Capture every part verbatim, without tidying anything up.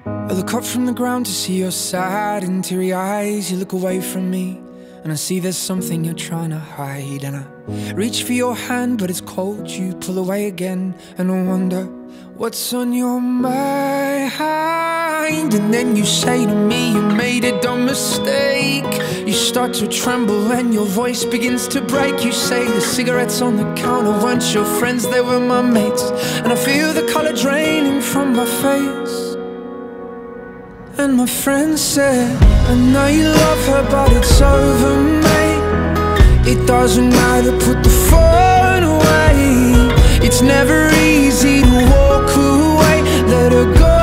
I look up from the ground to see your sad and teary eyes. You look away from me and I see there's something you're trying to hide. And I reach for your hand but it's cold. You pull away again and I wonder what's on your mind. And then you say to me you made a dumb mistake. You start to tremble and your voice begins to break. You say the cigarettes on the counter weren't your friends, they were my mates. And I feel the color draining from my face. And my friend said, I know you love her but it's over, mate. It doesn't matter, put the phone away. It's never easy to walk away. Let her go,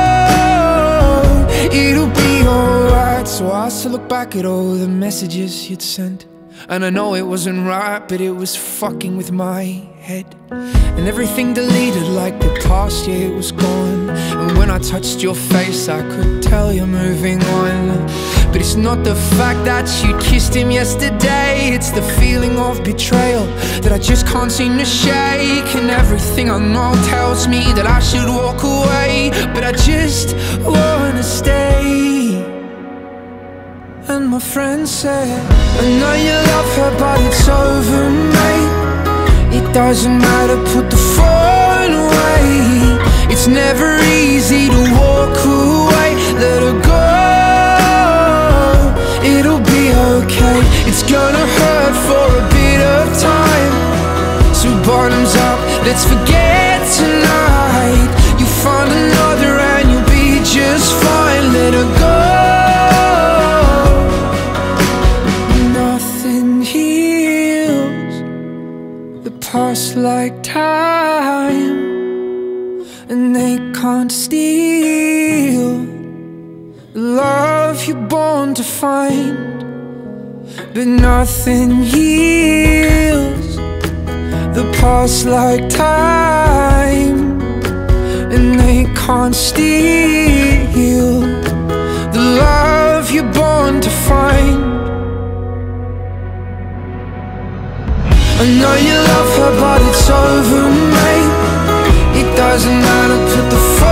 it'll be alright. So I still look back at all the messages you'd sent, and I know it wasn't right, but it was fucking with my head. And everything deleted like the past year it was gone. And when I touched your face I could tell you're moving on. But it's not the fact that you kissed him yesterday, it's the feeling of betrayal that I just can't seem to shake. And everything I know tells me that I should walk away, but I just wanna stay. And my friend said, I know you love her but it's over, mate. It doesn't matter, put the phone away. It's never easy to walk away. Let her go, it'll be okay. It's gonna hurt for a bit of time, so bottoms up, let's forget tonight. You find another and you'll be just fine. Let her go. Past like time, and they can't steal the love you're born to find. But nothing heals the past like time, and they can't steal the love you're born to find. I know you love her but it's over, mate. It doesn't matter, put the